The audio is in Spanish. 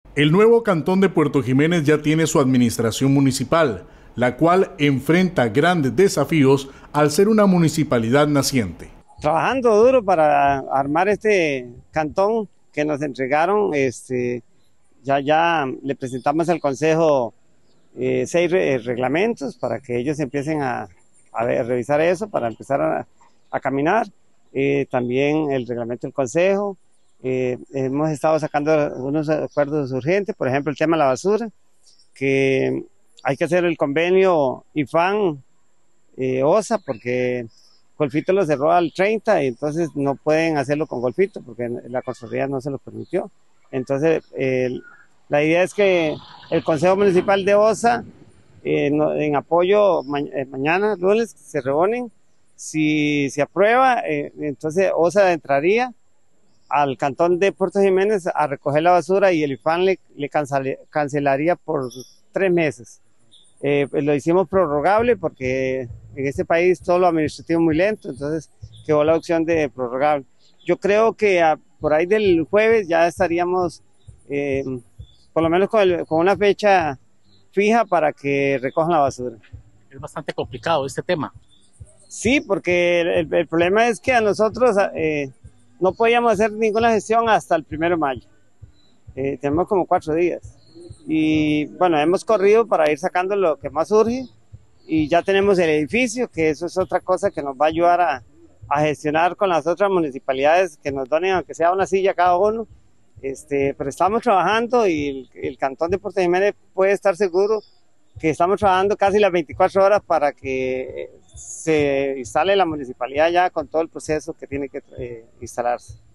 El nuevo cantón de Puerto Jiménez ya tiene su administración municipal, la cual enfrenta grandes desafíos al ser una municipalidad naciente. Trabajando duro para armar este cantón que nos entregaron, ya le presentamos al Consejo 6 reglamentos para que ellos empiecen a revisar eso, para empezar a caminar. También el reglamento del Consejo. Hemos estado sacando unos acuerdos urgentes, por ejemplo, el tema de la basura, que hay que hacer el convenio IFAN-OSA, porque Golfito lo cerró al 30 y entonces no pueden hacerlo con Golfito, porque la Contraloría no se lo permitió. Entonces, la idea es que el Consejo Municipal de OSA, en apoyo, mañana, lunes, se reúnen. Si se aprueba, entonces OSA entraría al cantón de Puerto Jiménez a recoger la basura y el IFAN le cancelaría por 3 meses. Pues lo hicimos prorrogable porque en este país todo lo administrativo es muy lento, entonces quedó la opción de prorrogable. Yo creo que por ahí del jueves ya estaríamos, por lo menos con una fecha fija para que recojan la basura. Es bastante complicado este tema. Sí, porque el problema es que a nosotros no podíamos hacer ninguna gestión hasta el 1 de mayo. Tenemos como 4 días. Y bueno, hemos corrido para ir sacando lo que más urge y ya tenemos el edificio, que eso es otra cosa que nos va a ayudar a gestionar con las otras municipalidades que nos donen, aunque sea una silla cada uno. Pero estamos trabajando y el cantón de Puerto Jiménez puede estar seguro que estamos trabajando casi las 24 horas para que se instale la municipalidad ya con todo el proceso que tiene que instalarse.